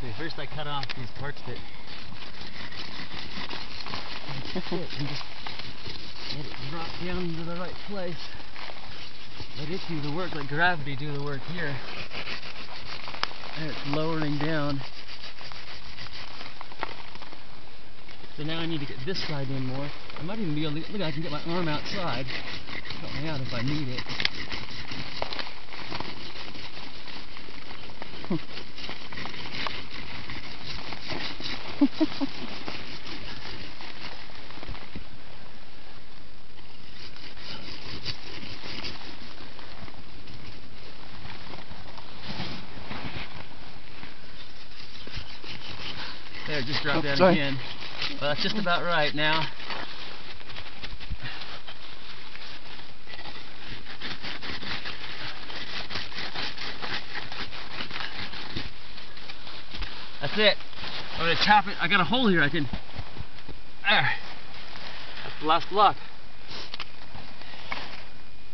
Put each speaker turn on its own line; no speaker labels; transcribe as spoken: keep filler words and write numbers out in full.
Okay, first I cut off these parts that fit and just let it drop down into the right place. Let it do the work, let gravity do the work here. And it's lowering down. So now I need to get this side in more. I might even be able to, look, I can get my arm outside. Help me out if I need it. There, just drop
oh,
down
sorry.
again. Well, that's just about right now. That's it. I'm gonna tap it. I got a hole here. I can. There. That's the last block.